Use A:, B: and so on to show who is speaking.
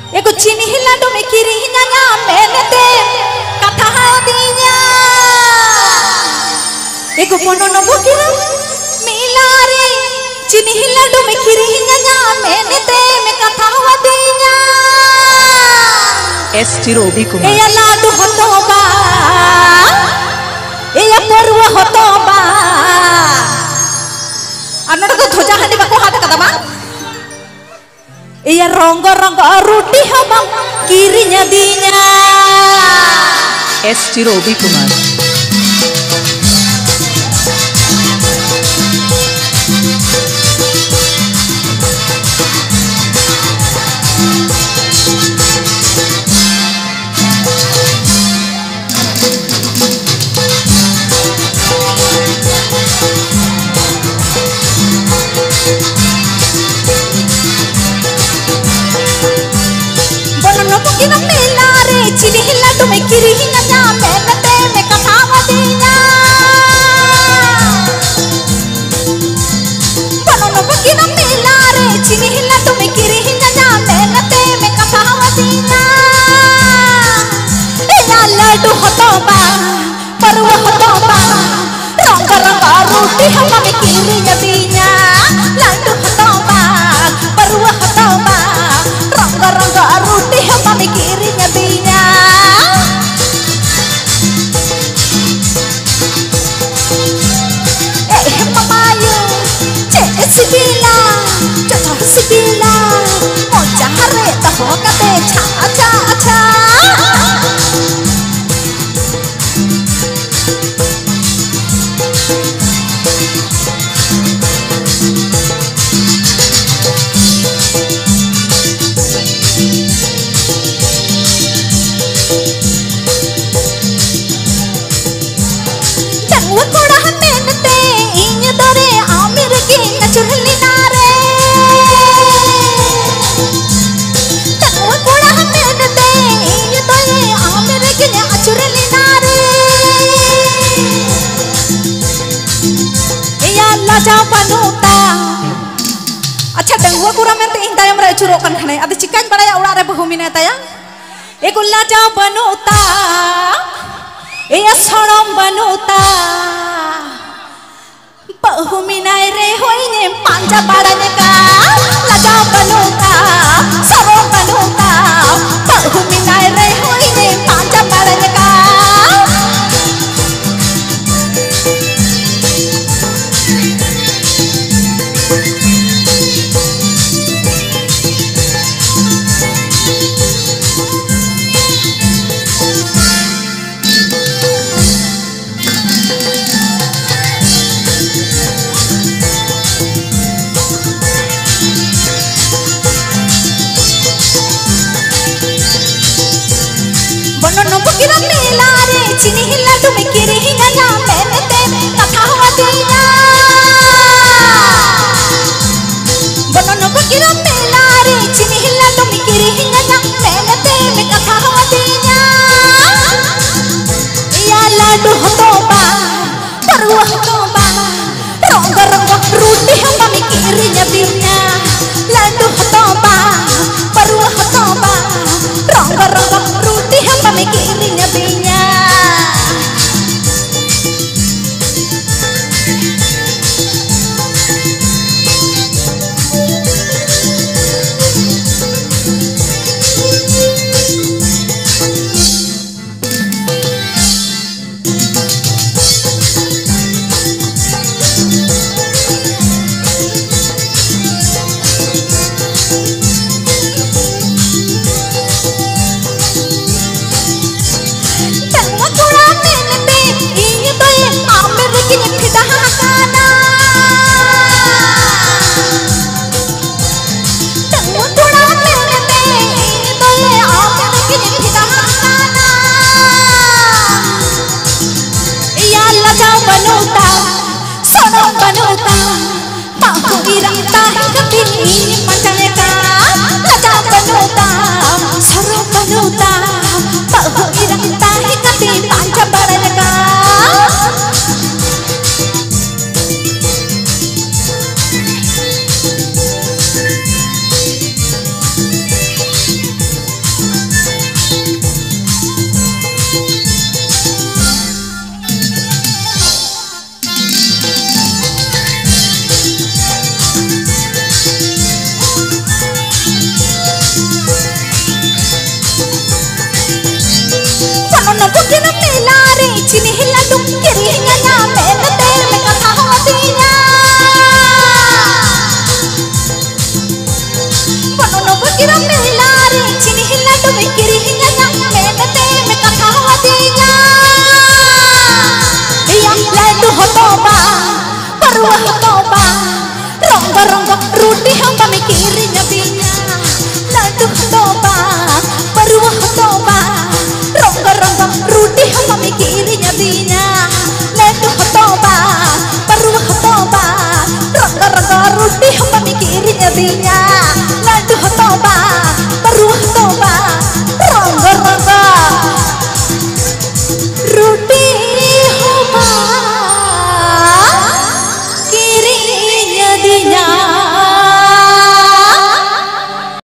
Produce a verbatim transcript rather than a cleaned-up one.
A: एको चीनी हिलाडो में किरिnya nya menete kata hatinya एको ponono bukira milare चीनी हिलाडो में किरिnya nya menete me kata hatinya
B: S Robi Kumar
A: eya ladu hotoba eya porwa hotoba anor to dhoja handi bako hate kata bang iya ronggo-ronggo ruti habang kirinya dinya
B: S Robi Kumar
A: चीनी हिलाडो में किरिnya nya menete me kata hatinya bonono bukina milare चीनी हिलाडो में किरिnya nya menete me kata hatinya eya ladu hotoba parwa hotoba rongga-rongga ruti hama me kirinya dinya ladu hotoba parwa hotoba rongga-rongga ruti hama me kirinya dinya sibila jatuh sibila mau cari tahu kate cha cha cha dan wakoda menete inya dore amir ki churlinare dan wakoda menete inya dore amir ki churlinare iya laja panuta acha dan wakoda mente ing tayam ra churokan khane adi chikañ baraya urare re bahumine taya eko laja panuta iya sorom panuta बहुमिनाय रे होइने पांजा बाड़ने का लगा बनूंगा सरो बनूंगा बहुमिनाय रे होइने पांजा बाड़ने का bukina milare chini hilaडो में किरिnya nya menete kata hatinya bonono bukina milare chini hilaडो में किरिnya nya menete me kata hatinya iya ladu hotoba parwa hotoba rongga-rongga ruti hama me kirinya dinya ladu hotoba parwa hotoba rongga-rongga ruti hama me kirinya dinya तिया लड्डू तो बा